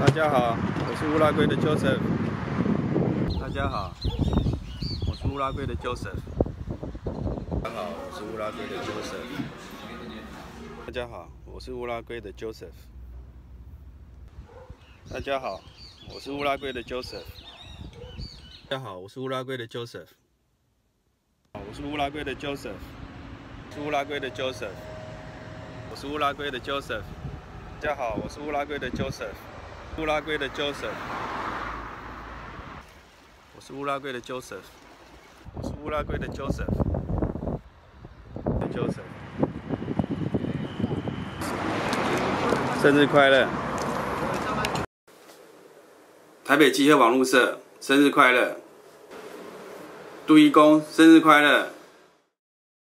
大家好，我是乌拉圭的 Joseph。大家好，我是乌拉圭的 Joseph。大家好，我是乌拉圭的 Joseph。大家好，我是乌拉圭的 Joseph。大家好，我是乌拉圭的 Joseph。大家好，我是乌拉圭的 Joseph。我是乌拉圭的 Joseph。我是乌拉圭的 Joseph。我是乌拉圭的 Joseph。大家好，我是乌拉圭的 Joseph。乌拉圭的 Joseph。我是乌拉圭的 Joseph。我是乌拉圭的 Joseph。Joseph。生日快乐！台北集合网络社生日快乐！杜一公生日快乐！